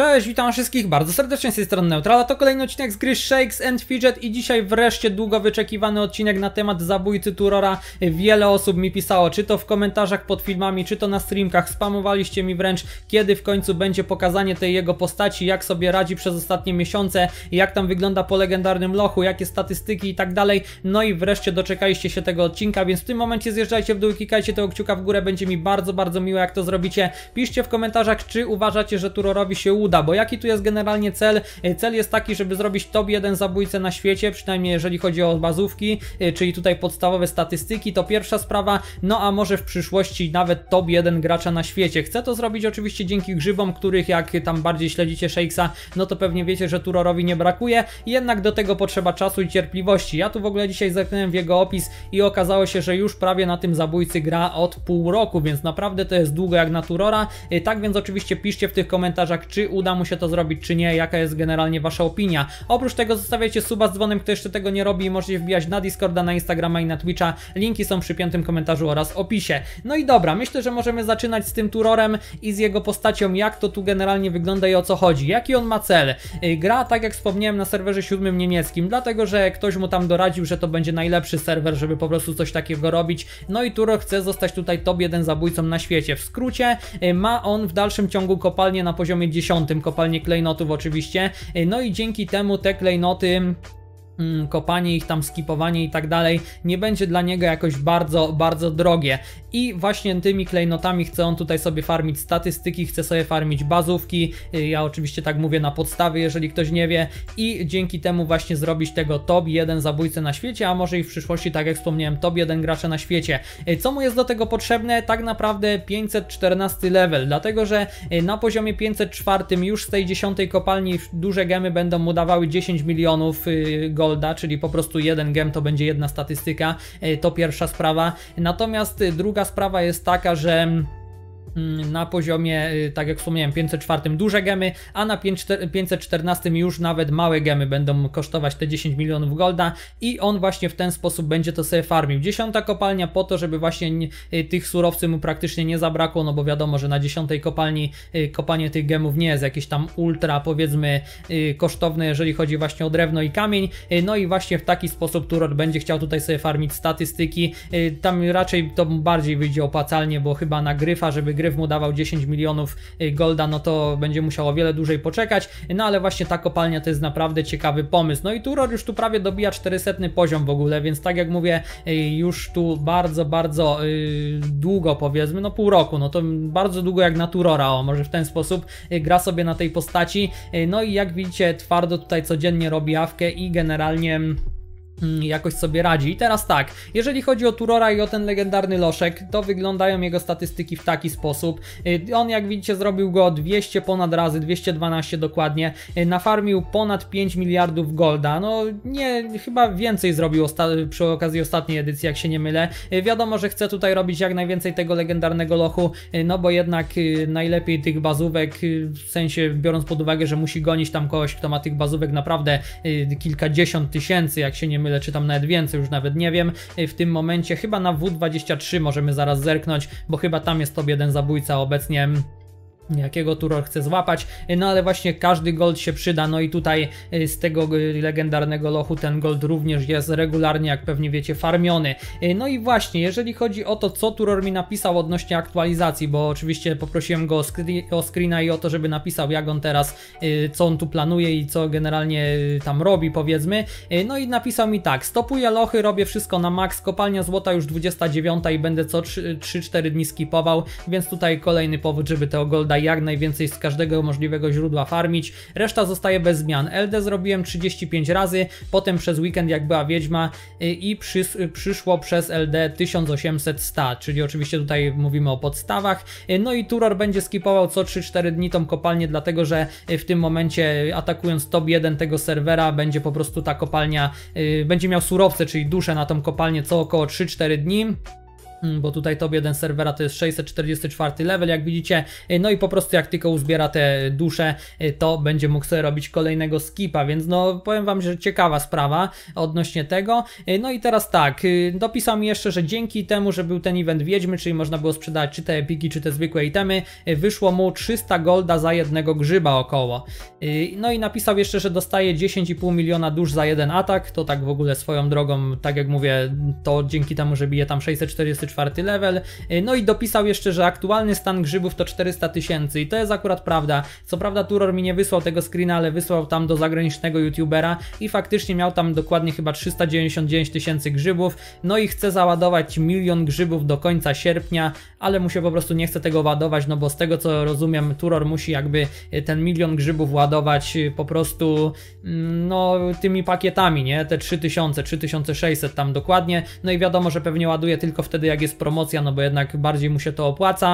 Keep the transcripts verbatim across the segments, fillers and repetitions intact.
Cześć, witam wszystkich bardzo serdecznie z tej strony Neutrala, to kolejny odcinek z gry Shakes and Fidget i dzisiaj wreszcie długo wyczekiwany odcinek na temat zabójcy Turora. Wiele osób mi pisało, czy to w komentarzach pod filmami, czy to na streamkach, spamowaliście mi wręcz, kiedy w końcu będzie pokazanie tej jego postaci, jak sobie radzi przez ostatnie miesiące, jak tam wygląda po legendarnym lochu, jakie statystyki i tak dalej. No i wreszcie doczekaliście się tego odcinka, więc w tym momencie zjeżdżajcie w dół i klikajcie tego kciuka w górę, będzie mi bardzo, bardzo miło jak to zrobicie. Piszcie w komentarzach, czy uważacie, że Turorowi się uda. Bo jaki tu jest generalnie cel? Cel jest taki, żeby zrobić top jeden zabójcę na świecie, przynajmniej jeżeli chodzi o bazówki, czyli tutaj podstawowe statystyki, to pierwsza sprawa, no a może w przyszłości nawet top jeden gracza na świecie. Chcę to zrobić oczywiście dzięki grzybom, których jak tam bardziej śledzicie Shakesa, no to pewnie wiecie, że Turorowi nie brakuje, jednak do tego potrzeba czasu i cierpliwości. Ja tu w ogóle dzisiaj zerknąłem w jego opis i okazało się, że już prawie na tym zabójcy gra od pół roku, więc naprawdę to jest długo jak na Turora. Tak więc oczywiście piszcie w tych komentarzach, czy uda mu się to zrobić, czy nie, jaka jest generalnie wasza opinia. Oprócz tego zostawiajcie suba z dzwonem, kto jeszcze tego nie robi, i możecie wbijać na Discorda, na Instagrama i na Twitcha. Linki są przy piątym komentarzu oraz opisie. No i dobra, myślę, że możemy zaczynać z tym Turorem i z jego postacią, jak to tu generalnie wygląda i o co chodzi. Jaki on ma cel? Gra, tak jak wspomniałem, na serwerze siódmym niemieckim, dlatego, że ktoś mu tam doradził, że to będzie najlepszy serwer, żeby po prostu coś takiego robić. No i Turor chce zostać tutaj top jeden zabójcą na świecie. W skrócie, ma on w dalszym ciągu kopalnię na poziomie dziesiątym, kopalnię klejnotów oczywiście, no i dzięki temu te klejnoty, kopanie ich tam, skipowanie i tak dalej nie będzie dla niego jakoś bardzo, bardzo drogie. I właśnie tymi klejnotami chce on tutaj sobie farmić statystyki, chce sobie farmić bazówki, ja oczywiście tak mówię na podstawie, jeżeli ktoś nie wie, i dzięki temu właśnie zrobić tego top jeden zabójcę na świecie, a może i w przyszłości, tak jak wspomniałem, top jeden gracza na świecie. Co mu jest do tego potrzebne? Tak naprawdę pięćset czternasty level, dlatego że na poziomie pięćset cztery już z tej dziesiątej kopalni duże gemy będą mu dawały dziesięć milionów golda, czyli po prostu jeden gem to będzie jedna statystyka, to pierwsza sprawa. Natomiast druga sprawa jest taka, że na poziomie, tak jak wspomniałem, pięćset cztery duże gemy, a na pięćset czternaście już nawet małe gemy będą kosztować te dziesięć milionów golda i on właśnie w ten sposób będzie to sobie farmił. Dziesiąta kopalnia po to, żeby właśnie nie, tych surowców mu praktycznie nie zabrakło, no bo wiadomo, że na dziesiątej kopalni kopanie tych gemów nie jest jakieś tam ultra, powiedzmy, kosztowne, jeżeli chodzi właśnie o drewno i kamień. No i właśnie w taki sposób Turor będzie chciał tutaj sobie farmić statystyki. Tam raczej to bardziej wyjdzie opłacalnie, bo chyba na gryfa, żeby gryf mu dawał dziesięć milionów golda, no to będzie musiał o wiele dłużej poczekać, no ale właśnie ta kopalnia to jest naprawdę ciekawy pomysł. No i Turor już tu prawie dobija czterysetny poziom w ogóle, więc tak jak mówię, już tu bardzo, bardzo yy, długo, powiedzmy, no pół roku, no to bardzo długo jak na Turora, o może w ten sposób yy, gra sobie na tej postaci, yy, no i jak widzicie, twardo tutaj codziennie robi awkę i generalnie jakoś sobie radzi. I teraz tak, jeżeli chodzi o Turora i o ten legendarny loszek, to wyglądają jego statystyki w taki sposób. On, jak widzicie, zrobił go dwieście ponad razy, dwieście dwanaście dokładnie, nafarmił ponad pięć miliardów golda, no nie, chyba więcej zrobił przy okazji ostatniej edycji, jak się nie mylę. Wiadomo, że chce tutaj robić jak najwięcej tego legendarnego lochu, no bo jednak najlepiej tych bazówek, w sensie biorąc pod uwagę, że musi gonić tam kogoś, kto ma tych bazówek naprawdę kilkadziesiąt tysięcy, jak się nie mylę, czy tam nawet więcej, już nawet nie wiem. W tym momencie chyba na W dwadzieścia trzy możemy zaraz zerknąć, bo chyba tam jest top jeden zabójca obecnie, jakiego Turor chce złapać, no ale właśnie każdy gold się przyda, no i tutaj z tego legendarnego lochu ten gold również jest regularnie, jak pewnie wiecie, farmiony. No i właśnie, jeżeli chodzi o to, co Turor mi napisał odnośnie aktualizacji, bo oczywiście poprosiłem go o, screen, o screena i o to, żeby napisał, jak on teraz, co on tu planuje i co generalnie tam robi, powiedzmy. No i napisał mi tak: stopuję lochy, robię wszystko na max, kopalnia złota już dwudziesta dziewiąta i będę co trzy cztery dni skipował, więc tutaj kolejny powód, żeby tego golda jak najwięcej z każdego możliwego źródła farmić. Reszta zostaje bez zmian. L D zrobiłem trzydzieści pięć razy, potem przez weekend, jak była wiedźma, i przy, przyszło przez L D tysiąc osiemset stat, czyli oczywiście tutaj mówimy o podstawach. No i Turor będzie skipował co trzy cztery dni tą kopalnię, dlatego że w tym momencie, atakując top jeden tego serwera, będzie po prostu ta kopalnia, będzie miał surowce, czyli duszę na tą kopalnię co około trzy cztery dni. bo tutaj top jeden serwera to jest sześćset czterdziesty czwarty level, jak widzicie, no i po prostu jak tylko uzbiera te dusze, to będzie mógł sobie robić kolejnego skipa, więc no powiem wam, że ciekawa sprawa odnośnie tego. No i teraz tak, dopisał mi jeszcze, że dzięki temu, że był ten event Wiedźmy, czyli można było sprzedać czy te epiki, czy te zwykłe itemy, wyszło mu trzysta golda za jednego grzyba około. No i napisał jeszcze, że dostaje dziesięć i pół miliona dusz za jeden atak, to tak w ogóle swoją drogą, tak jak mówię, to dzięki temu, że bije tam sześćset czterdziesty czwarty level. No i dopisał jeszcze, że aktualny stan grzybów to czterysta tysięcy i to jest akurat prawda. Co prawda Turor mi nie wysłał tego screena, ale wysłał tam do zagranicznego youtubera i faktycznie miał tam dokładnie chyba trzysta dziewięćdziesiąt dziewięć tysięcy grzybów. No i chce załadować milion grzybów do końca sierpnia, ale mu się po prostu nie chce tego ładować, no bo z tego co rozumiem, Turor musi jakby ten milion grzybów ładować po prostu no tymi pakietami, nie? Te trzy tysiące, trzy tysiące sześćset tam dokładnie. No i wiadomo, że pewnie ładuje tylko wtedy jak jest promocja, no bo jednak bardziej mu się to opłaca.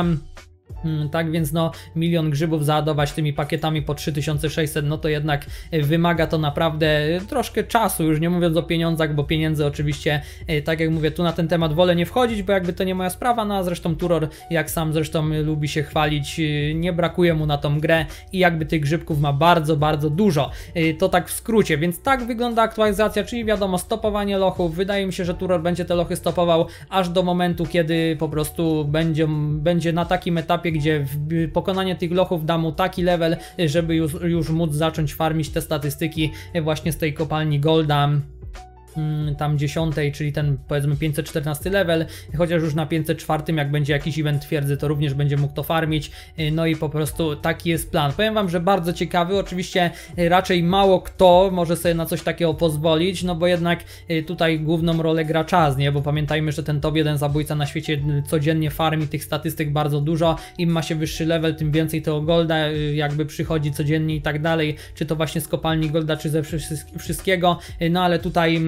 Tak więc no milion grzybów załadować tymi pakietami po trzy tysiące sześćset, no to jednak wymaga to naprawdę troszkę czasu, już nie mówiąc o pieniądzach, bo pieniędzy oczywiście, tak jak mówię, tu na ten temat wolę nie wchodzić, bo jakby to nie moja sprawa, no a zresztą Turor, jak sam zresztą lubi się chwalić, nie brakuje mu na tą grę i jakby tych grzybków ma bardzo, bardzo dużo. To tak w skrócie, więc tak wygląda aktualizacja, czyli wiadomo, stopowanie lochów. Wydaje mi się, że Turor będzie te lochy stopował aż do momentu, kiedy po prostu będzie, będzie na takim etapie, gdzie pokonanie tych lochów da mu taki level, żeby już, już móc zacząć farmić te statystyki właśnie z tej kopalni Golda. Tam dziesiątej, czyli ten powiedzmy pięćset czternasty level, chociaż już na pięćset cztery jak będzie jakiś event twierdzy, to również będzie mógł to farmić, no i po prostu taki jest plan. Powiem wam, że bardzo ciekawy, oczywiście raczej mało kto może sobie na coś takiego pozwolić, no bo jednak tutaj główną rolę gra czas, nie, bo pamiętajmy, że ten top jeden zabójca na świecie codziennie farmi tych statystyk bardzo dużo, im ma się wyższy level, tym więcej tego golda jakby przychodzi codziennie i tak dalej, czy to właśnie z kopalni golda, czy ze wszystkiego, no ale tutaj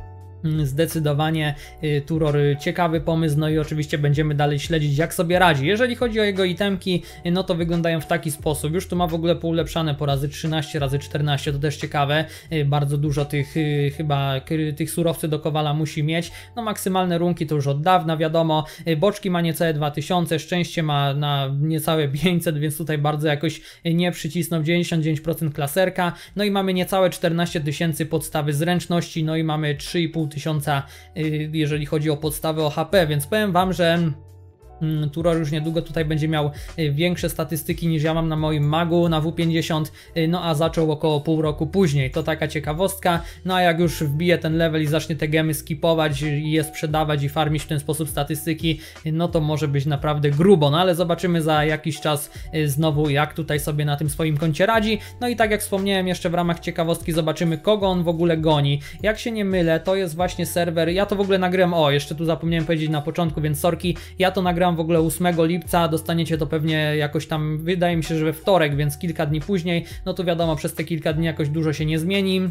zdecydowanie Turor ciekawy pomysł, no i oczywiście będziemy dalej śledzić, jak sobie radzi. Jeżeli chodzi o jego itemki, no to wyglądają w taki sposób. Już tu ma w ogóle poulepszane po razy trzynaście, razy czternaście, to też ciekawe. Bardzo dużo tych chyba tych surowców do kowala musi mieć. No maksymalne runki to już od dawna wiadomo. Boczki ma niecałe dwa tysiące, szczęście ma na niecałe pięćset, więc tutaj bardzo jakoś nie przycisnął. Dziewięćdziesiąt dziewięć procent klaserka. No i mamy niecałe czternaście tysięcy podstawy zręczności, no i mamy trzy i pół tysiąca, jeżeli chodzi o podstawę o H P, więc powiem wam, że Turor już niedługo tutaj będzie miał większe statystyki niż ja mam na moim magu, na W pięćdziesiąt, no a zaczął około pół roku później, to taka ciekawostka. No a jak już wbije ten level i zacznie te gemy skipować i je sprzedawać i farmić w ten sposób statystyki, no to może być naprawdę grubo, no ale zobaczymy za jakiś czas znowu, jak tutaj sobie na tym swoim koncie radzi. No i tak jak wspomniałem, jeszcze w ramach ciekawostki zobaczymy, kogo on w ogóle goni. Jak się nie mylę, to jest właśnie serwer, ja to w ogóle nagrałem, o jeszcze tu zapomniałem powiedzieć na początku, więc sorki, ja to nagrałem w ogóle ósmego lipca, dostaniecie to pewnie jakoś tam, wydaje mi się, że we wtorek, więc kilka dni później, no to wiadomo, przez te kilka dni jakoś dużo się nie zmieni.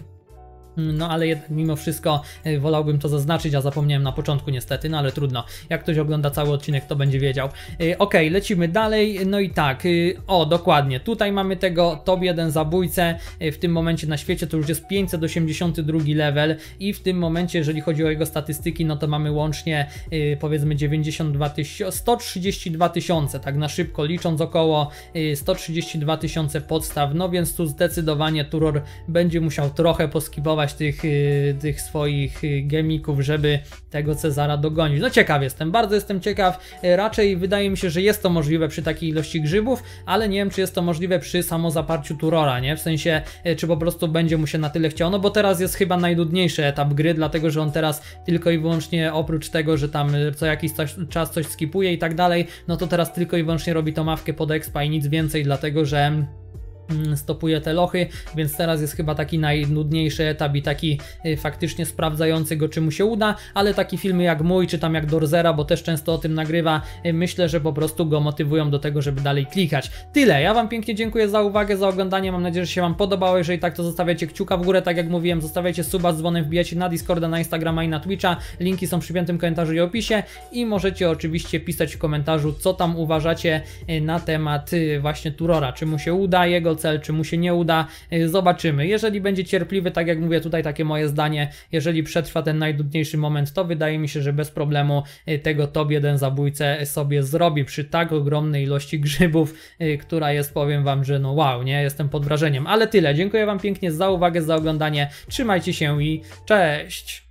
No ale jednak mimo wszystko wolałbym to zaznaczyć, a zapomniałem na początku niestety, no ale trudno. Jak ktoś ogląda cały odcinek, to będzie wiedział. Yy, ok, lecimy dalej, no i tak, yy, o dokładnie, tutaj mamy tego top jeden zabójcę, yy, w tym momencie na świecie to już jest pięćset osiemdziesiąty drugi level i w tym momencie, jeżeli chodzi o jego statystyki, no to mamy łącznie yy, powiedzmy dziewięćdziesiąt dwa tysiące, sto trzydzieści dwa tysiące, tak na szybko licząc, około yy, sto trzydzieści dwa tysiące podstaw, no więc tu zdecydowanie Turor będzie musiał trochę poskipować Tych, tych swoich gemików, żeby tego Cezara dogonić. No ciekaw jestem, bardzo jestem ciekaw, raczej wydaje mi się, że jest to możliwe przy takiej ilości grzybów, ale nie wiem, czy jest to możliwe przy samozaparciu Turora, nie? W sensie, czy po prostu będzie mu się na tyle chciał, no bo teraz jest chyba najnudniejszy etap gry, dlatego, że on teraz tylko i wyłącznie oprócz tego, że tam co jakiś coś, czas coś skipuje i tak dalej, no to teraz tylko i wyłącznie robi tą mawkę pod expa i nic więcej, dlatego, że stopuje te lochy, więc teraz jest chyba taki najnudniejszy etap i taki y, faktycznie sprawdzający go, czy mu się uda, ale takie filmy jak mój, czy tam jak Dorzera, bo też często o tym nagrywa, y, myślę, że po prostu go motywują do tego, żeby dalej klikać. Tyle, ja wam pięknie dziękuję za uwagę, za oglądanie, mam nadzieję, że się wam podobało, jeżeli tak, to zostawiajcie kciuka w górę, tak jak mówiłem, zostawiajcie suba z dzwonem, wbijajcie na Discorda, na Instagrama i na Twitcha, linki są przy piętym komentarzu i opisie i możecie oczywiście pisać w komentarzu, co tam uważacie y, na temat y, właśnie Turora, czy mu się uda jego jego cel, czy mu się nie uda, zobaczymy. Jeżeli będzie cierpliwy, tak jak mówię, tutaj takie moje zdanie, jeżeli przetrwa ten najdudniejszy moment, to wydaje mi się, że bez problemu tego top jeden zabójcę sobie zrobi przy tak ogromnej ilości grzybów, która jest, powiem wam, że no wow, nie, jestem pod wrażeniem. Ale tyle, dziękuję wam pięknie za uwagę, za oglądanie, trzymajcie się i cześć!